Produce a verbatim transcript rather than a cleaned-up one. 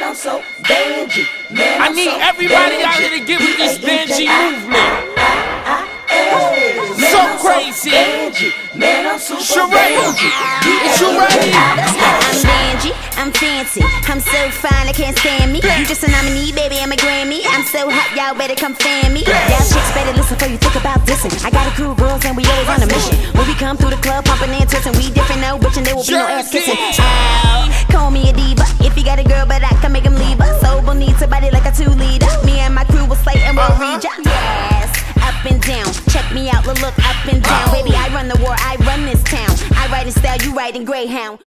I'm so Benji. Man, I'm I need so everybody Benji. out here to give me this Benji movement. Man, So I'm crazy. Benji. Man, I'm super Sheree, Benji. is you ready? I'm Benji, I'm fancy, I'm so fine, I can't stand me. You just a nominee, baby, I'm a Grammy. I'm so hot, y'all better come fan me. Y'all chicks better listen before you think about dissing. I got a crew of girls and we always on a mission. When we come through the club, pumping and twisting, we different, no bitch, and there will be no ass kissing. Ow, call me a diva, if you got a girl, but I can make him leave her. So bonita, body like a two-liter. Me and my crew will slay and we'll read ya. Yes, up and down, check me out, look, look up and down. Baby, I run the war, I run this town. I ride in style, you ride in Greyhound.